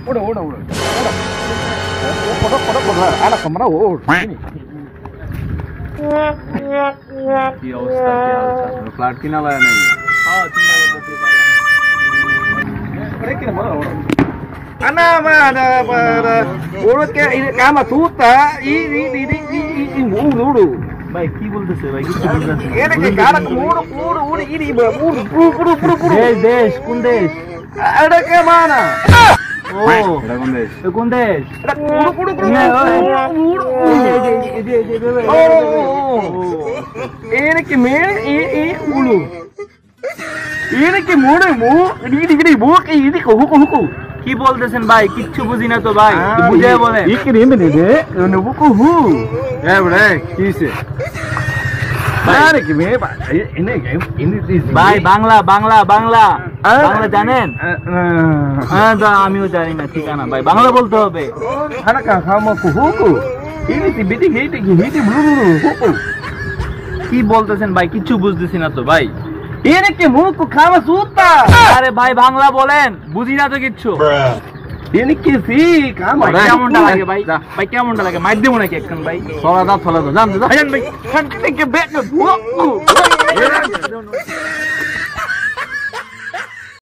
কি অবস্থা কি হাল ফ্ল্যাট কিনা লায়া নাই Ana mana para urut ke ini kama tuta ini muru ভাই কি বলতেছে ভাই কিছু বুঝাচ্ছি ini ke cara muru ini muru দেশ কোন দেশ ada ke mana ও এটা কোন দেশ ada muru ini ke mere ini ulu ini ke muru ini bu ini ko huku কি বলতেছেন ভাই কিচ্ছু বুঝি না তো ভাই বুঝায় বলেন কি রে মেনে দে নবুকু হু এ বড়ে কিসে আরে কি মে এনে ভাই বাংলা বাংলা বাংলা বাংলা জানেন হ্যাঁ তো আমিও জানি না ঠিকানা ভাই বাংলা বলতে হবে খানা খামা কু হুকু ইনি তি বিটি গেইতে কি হিটি ব্লু হুকু কি বলতেছেন ভাই কিচ্ছু বুঝতেছি না তো ভাই এনে কি মুকু খামা সুতা আরে ভাই বাংলা বলেন বুঝি না তো কিচ্ছু এনে কি সি খামা কেমনটা লাগে ভাই ভাই কেমনটা লাগে মাইর দেবো নাকি একখান ভাই চলা দা জান ভাই খান থেকে বেট হুকু